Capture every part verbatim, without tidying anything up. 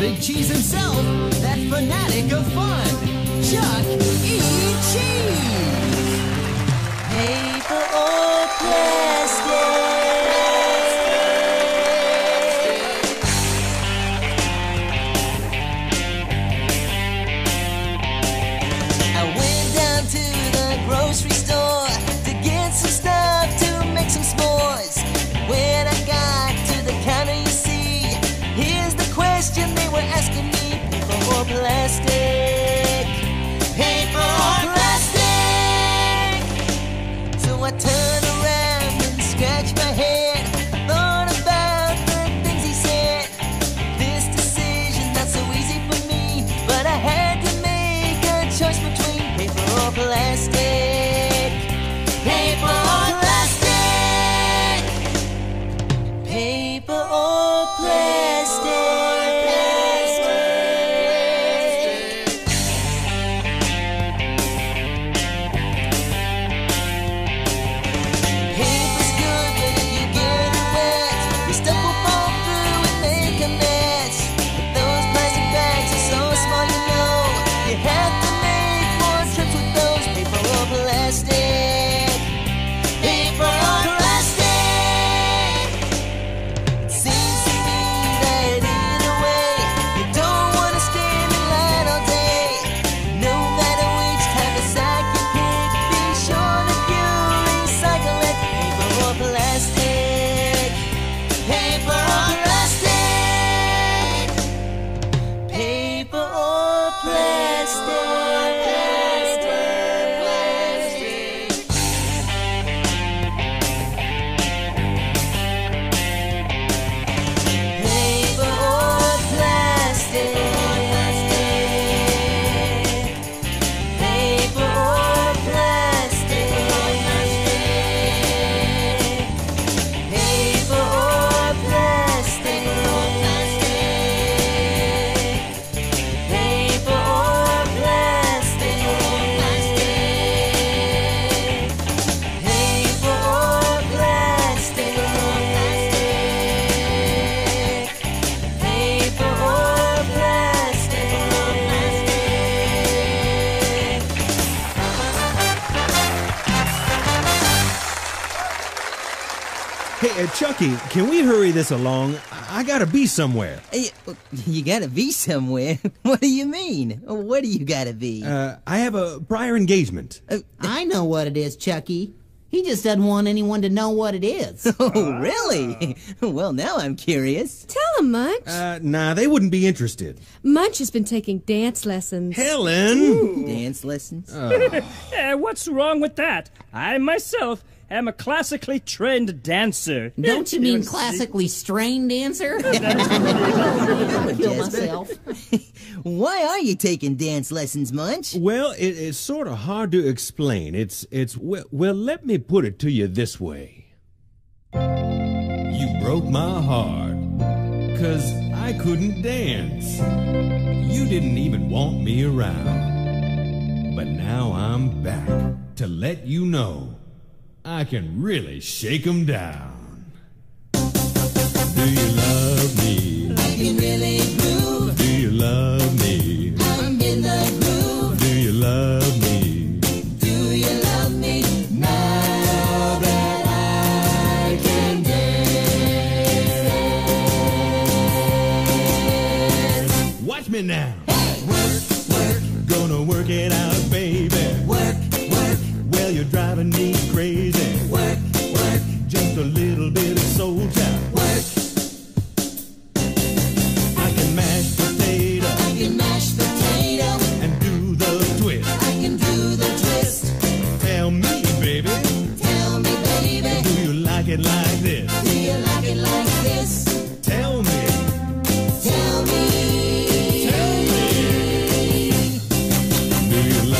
Big Cheese himself, that fanatic of fun, Chuck E. Cheese. Paper or plastic? I went down to the grocery store to get some stuff to make some s'mores. When I got to the counter, you see, here's the question they were asking me: paper or plastic? Paper or plastic? So I turned around and scratched my head, thought about the things he said. This decision not so easy for me, but I had to make a choice between paper or plastic. Paper or plastic? Paper or plastic? Paper's good, but if you get it wet, your stuff will fall through and make a mess. But those plastic bags are so small, you know, you have to make more trips with those. Paper or plastic? Paper or plastic? It seems to me that either way, you don't want to stand in line all day. No matter which type of sack you pick, be sure that you recycle it. Paper or plastic? Paper or plastic? Paper or plastic? Paper or plastic? Paper or plastic? Paper or plastic? Paper or plastic? Paper or plastic? Paper or plastic? Hey, uh, Chucky, can we hurry this along? I I gotta be somewhere. Hey, you gotta be somewhere. What do you mean? Where do you gotta be? Uh, I have a prior engagement. Uh, I know what it is, Chucky. He just doesn't want anyone to know what it is. oh, really? Well, now I'm curious. Tell him, Munch. Uh, nah, they wouldn't be interested. Munch has been taking dance lessons. Helen! Dance lessons? Uh, what's wrong with that? I myself am a classically trained dancer. Don't you mean see? classically strained dancer? Kill myself. Why are you taking dance lessons, Munch? Well, it, it's sort of hard to explain. It's, it's, well, well, let me put it to you this way. You broke my heart, 'cause I couldn't dance. You didn't even want me around. But now I'm back to let you know I can really shake 'em down. Do you love me? I can really groove. Do you love me? I'm in the groove. Do you love me? Do you love me now that I can dance? Watch me now. Hey, work, work, Gonna work it out, baby. work, work, Well, you're driving me crazy. work, work, Just a little bit of soul time. work. I can mash potato I can mash potato. and do the twist. I can do the twist. Tell me, baby, Tell me, baby, do you like it like this? do you like it like this? Tell me, Tell me. tell me. Do you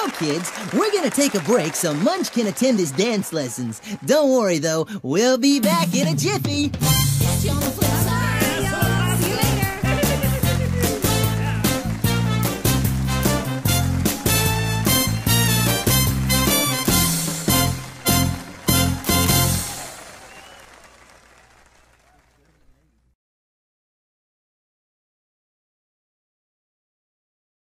Now, kids, we're gonna take a break so Munch can attend his dance lessons. Don't worry, though, we'll be back in a jiffy.